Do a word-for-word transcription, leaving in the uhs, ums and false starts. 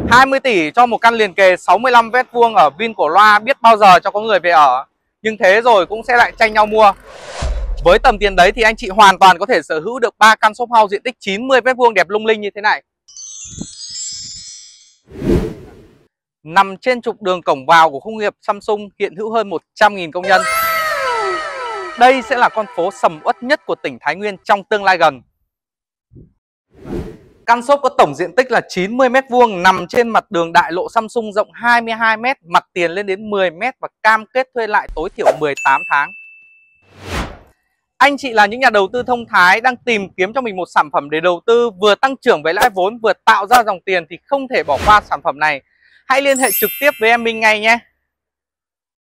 hai mươi tỷ cho một căn liền kề sáu mươi lăm mét vuông ở Vin Cổ Loa, biết bao giờ cho có người về ở. Nhưng thế rồi cũng sẽ lại tranh nhau mua. Với tầm tiền đấy thì anh chị hoàn toàn có thể sở hữu được ba căn shop house diện tích chín mươi mét vuông đẹp lung linh như thế này. Nằm trên trục đường cổng vào của khu công nghiệp Samsung, hiện hữu hơn một trăm nghìn công nhân. Đây sẽ là con phố sầm uất nhất của tỉnh Thái Nguyên trong tương lai gần. Căn shop có tổng diện tích là chín mươi mét vuông, nằm trên mặt đường đại lộ Samsung rộng hai mươi hai mét, mặt tiền lên đến mười mét và cam kết thuê lại tối thiểu mười tám tháng. Anh chị là những nhà đầu tư thông thái đang tìm kiếm cho mình một sản phẩm để đầu tư vừa tăng trưởng với lãi vốn vừa tạo ra dòng tiền thì không thể bỏ qua sản phẩm này. Hãy liên hệ trực tiếp với em Minh ngay nhé.